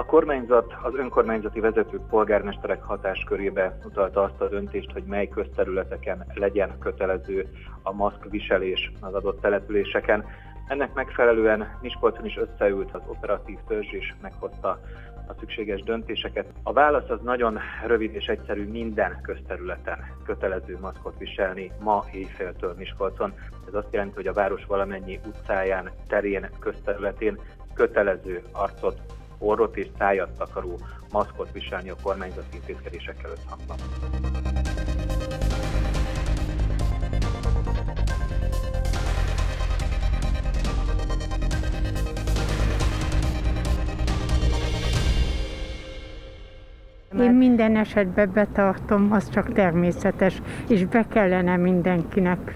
kormányzat az önkormányzati vezetők, polgármesterek hatáskörébe utalta azt a döntést, hogy mely közterületeken legyen kötelező a maszkviselés az adott településeken. Ennek megfelelően Miskolcon is összeült az operatív törzs és meghozta a szükséges döntéseket. A válasz az nagyon rövid és egyszerű: minden közterületen kötelező maszkot viselni ma éjféltől Miskolcon. Ez azt jelenti, hogy a város valamennyi utcáján, terén, közterületén kötelező arcot, orrot és szájat takaró maszkot viselni a kormányzati intézkedésekkel összhangban. Én minden esetben betartom, az csak természetes, és be kellene mindenkinek.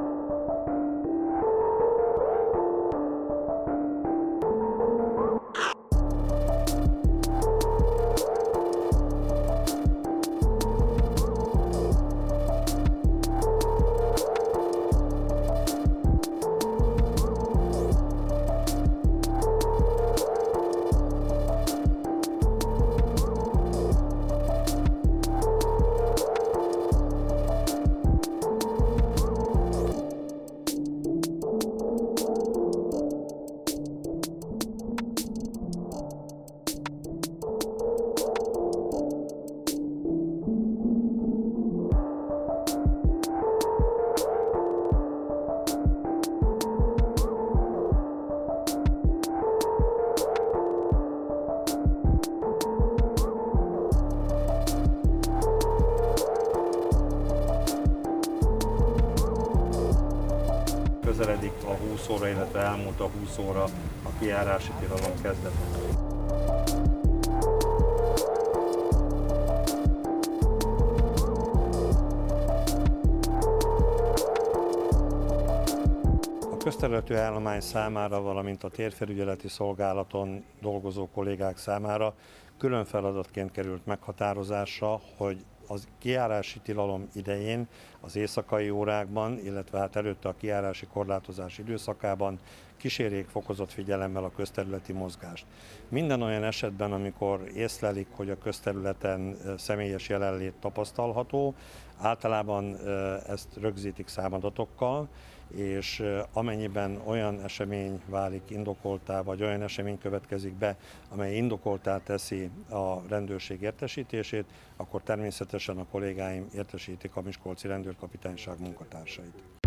Közeledik a 20 óra, illetve elmúlt a 20 óra a kijárási tilalom kezdete. A közterületű állomány számára, valamint a térfelügyeleti szolgálaton dolgozó kollégák számára külön feladatként került meghatározásra, hogy az kijárási tilalom idején, az éjszakai órákban, illetve hát előtte a kijárási korlátozás időszakában kísérjék fokozott figyelemmel a közterületi mozgást. Minden olyan esetben, amikor észlelik, hogy a közterületen személyes jelenlét tapasztalható, általában ezt rögzítik számadatokkal, és amennyiben olyan esemény válik indokolttá, vagy olyan esemény következik be, amely indokolttá teszi a rendőrség értesítését, akkor természetesen a kollégáim értesítik a Miskolci Rendőrkapitányság munkatársait.